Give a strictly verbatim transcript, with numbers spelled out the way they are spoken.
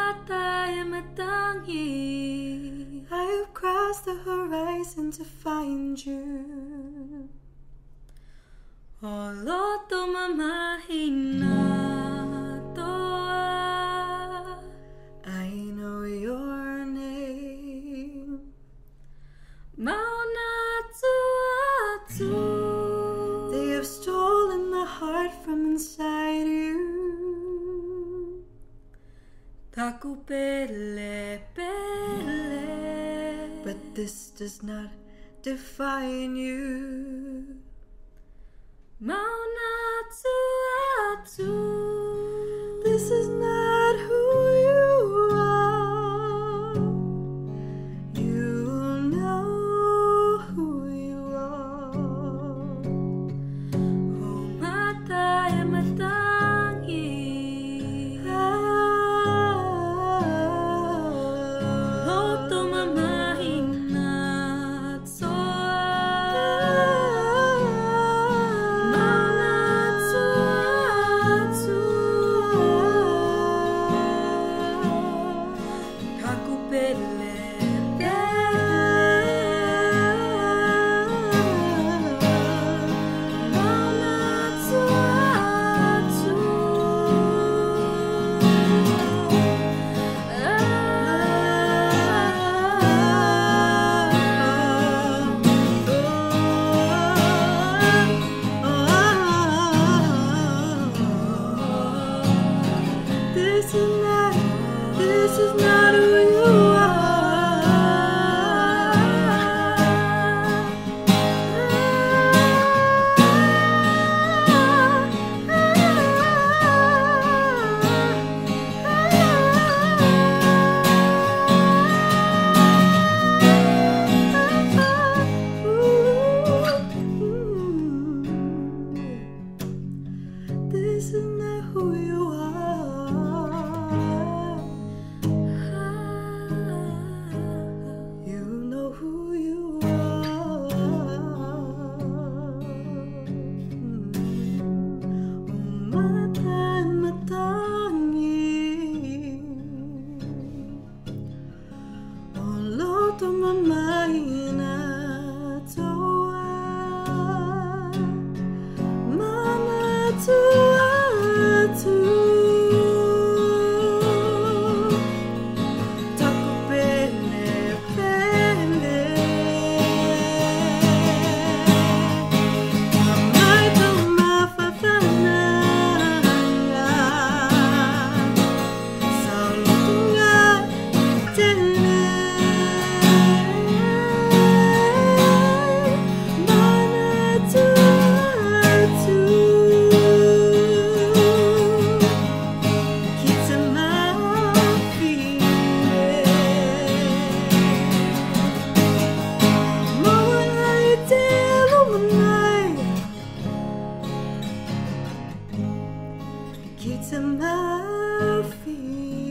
I have crossed the horizon to find you. Oloto mamahina toa. I know your name. Moana tuatu. They have stolen the heart from inside you. Taku pele pele. But this does not define you. Moana tuatu. This is not who you are. You know who you are. Oh mata e matangi. Loto mamahina toa. Moana tuatu. Taku pele This is not, this is not who you This is not who you are. You know who you are. Umatan matangi. Oloto mamahina toa. Mama tuatu. Taku pele pele. Mamai toma fafananga. Sautunga tele. Mana tuatu. Kita mafile. Moana te lumanai. Kita mafile.